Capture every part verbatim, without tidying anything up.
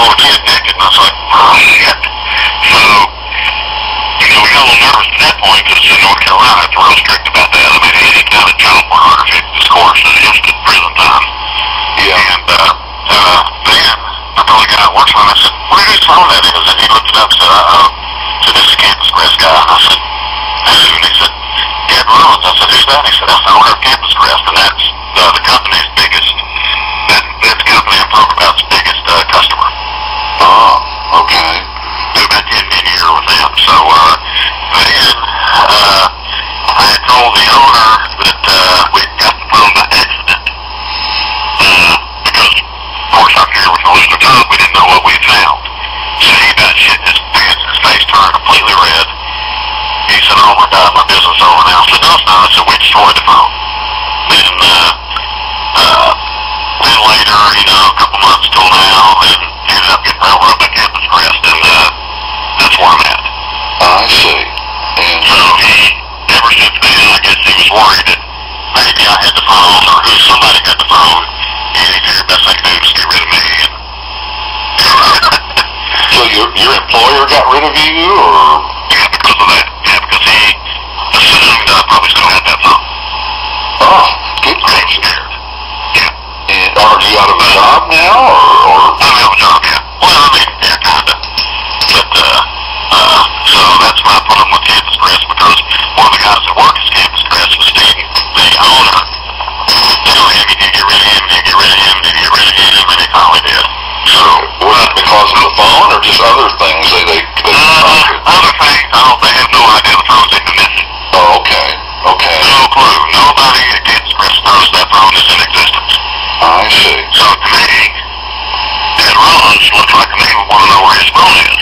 little kid naked, and I was like, oh, shit. So, you know, we got a little nervous at that point, because in North Carolina, it's real strict about that. I mean, any kind of child pornography discourse is instant prison time. Yeah. And, uh, uh, then, I told the guy that works on it, I said, what are you phone that is? And he looked it up and said, uh, said, this is Campus Crest guy. And I said, who? And he said, Gad Rollins. I said, who's that? And he said, that's the owner of Campus Crest, and that's uh, the company's biggest, that, that's the company I'm talking about's biggest uh, customer. Oh, okay. Do about ten million a year with them. So, uh, then, uh, I had told the owner that, uh, we got the phone by accident. Uh, because, of course, our fear was going to lose the job. We didn't know what we found. So he about shit his pants, his face turned completely red. He said, oh my God, my business is over now. I said, no, it's not. I said, we destroyed the phone. Then, uh, uh, then later, you know, a couple months till now, and ended up getting railroaded by Campus Crest, and, uh, that's where I'm at. I see. And So he, ever since then, I guess he was worried that maybe I had the phone, or who somebody had the phone, and he figured best thing to do was get rid of me. And so your your employer got rid of you, or? yeah, because of that. Yeah, because he assumed I probably still had that phone. Oh, good I was gracious. scared. Yeah. And are you out of a job now, or? or? I don't have a job yet. Well, I mean, yeah, kinda. But, uh, uh, so that's my problem with Campus Crest, because one of the guys that works at Campus Crest was Steve, the owner, telling him he need to get rid of him, he need to get rid of him, he need to get rid of him, and he finally did. So, Was it because of the phone, or just other things they they? they uh, other things, I don't, they have no idea the phone's even missing. oh, okay, okay. No clue. Nobody at Campus Crest knows that phone is in existence. I see. So to me, Ed Rollins looks like to me would want to know where his phone is.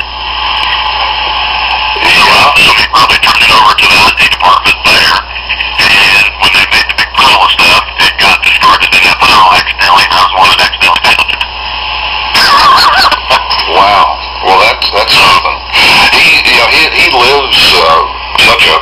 Yeah. So he probably turned it over to the I T department there, and when they made the big pile of stuff, it got discarded in that pile accidentally, and I was the one that accidentally found it. Wow. Well, that's that's something. He, you know, he he lives uh, such a.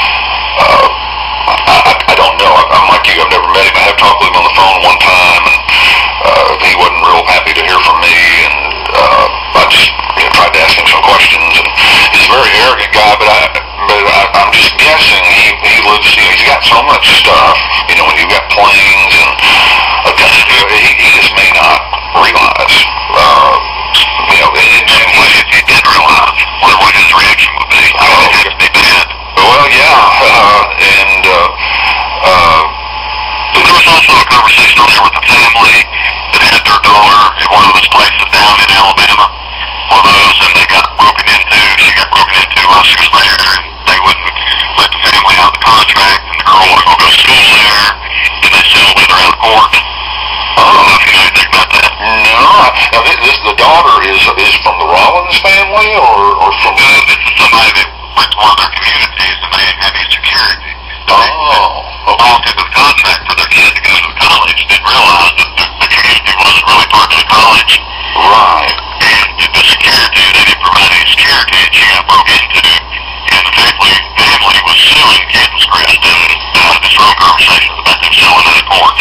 Uh, I, I I don't know. I'm like you. I've never met him. I have talked with him on the phone one time, and uh, he wasn't real happy to hear from me. And uh, I just you know, tried to ask him some questions. And he's a very arrogant guy, but I but I, I'm just guessing he he lives. You know, he's got so much stuff. You know, when you've got planes and uh, he he just may not realize. Uh, you know, and, and, and Well, if he did realize what, what his reaction would be, I mean, it'd have to be bad. well, yeah, uh, and uh, uh, But there was also a conversation on there with the family that had their daughter at one of those places down in Alabama, one of those, and they got broken into, she got broken into while she was there, and they wouldn't let the family out of the contract, and the girl wanted to go to school there, and they settled with her out of court. I don't know if you know anything about that. no. Now, this, this the daughter is is from the Rollins family, or or from? No, this is somebody that went to one of their communities, and they didn't have any security. Oh, They walked into the contract for their kid to go to college, didn't realize that the, the community wasn't really part of the college. right. And the security, they didn't provide any security, and she got broke into, and the family, family was suing Campus Crest, and uh, this wrong conversations about them selling in the court.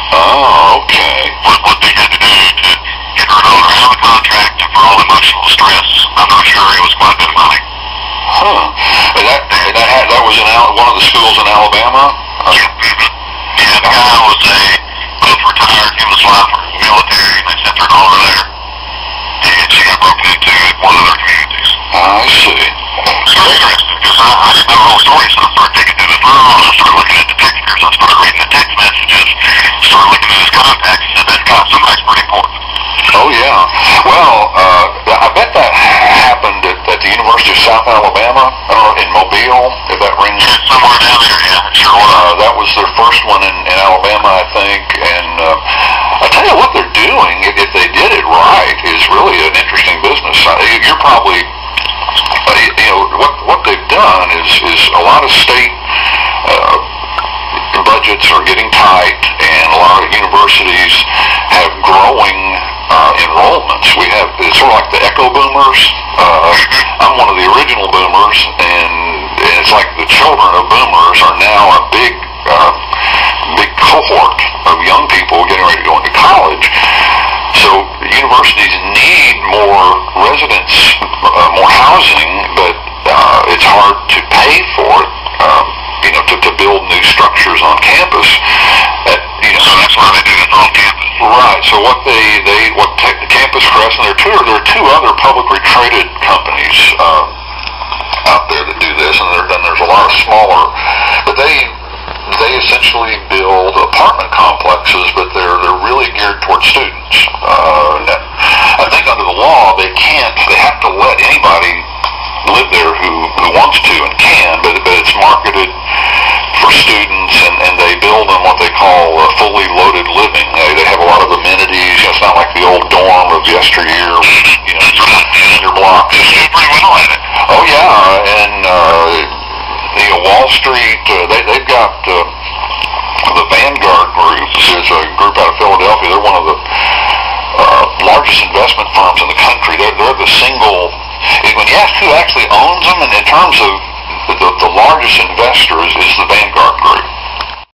Oh, okay. What, what they had to do to get her daughter out of the contract, and for all the emotional stress, I'm not sure it was quite a bit of money. Huh. And that and that had, that was in Al- one of the schools in Alabama. Uh, Yeah, mm-hmm. Yeah, the guy was a, both retired, him and his wife were in the military, and they sent their daughter there, and she got broken into at one of their communities. I see. It's very interesting, because I, I didn't know the whole story, so I started digging through the phone, I started looking at the pictures, I started reading the text messages, started looking at his contacts, and that God, somebody's pretty important. Oh yeah. Well, uh, I bet that happened at, at the University of South Alabama, uh, in Mobile. If that rings. Yeah, somewhere down there, yeah, it sure was. Uh, that was their first one in, in Alabama, I think. And uh, I tell you what they're doing, if, if they did it right, is really an interesting business. Uh, you're probably, uh, you know, what what they've done is is a lot of state uh, budgets are getting tight, and a lot of universities have growing uh, enrollments. We have it's sort of like the echo boomers. Uh, I'm one of the original boomers, and, and it's like the children of boomers are now a big, uh, big cohort of young people getting ready to go into college. So universities need more residents uh, more housing, but uh, it's hard to pay for it. Um, you know, to, to build new structures on campus. At, you know, So that's why they do this on campus. right. So what they they what te- Campus Crest, and there are two there are two other publicly traded companies um, out there that do this, and there, then there's a lot of smaller, but they they essentially build apartment complexes, but they're they're really geared towards students. Uh, I think under the law they can't. They have to let anybody live there who, who wants to and can, but, but it's marketed for students, and, and they build them what they call uh, fully loaded living. They, they have a lot of amenities. You know, it's not like the old dorm of yesteryear, you know, cinder blocks. They do pretty well at it. Oh yeah, and uh, you know, Wall Street, uh, they, they've got uh, the Vanguard Group. It's a group out of Philadelphia. They're one of the uh, largest investment firms in the country. They're, they're the single, when you ask who actually owns them, and in terms of the, the largest investor is, is the Vanguard Group.